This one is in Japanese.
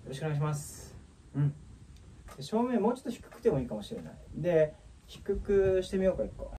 ろしくお願いします。照明もうちょっと低くてもいいかもしれない。で低くしてみようか、1個。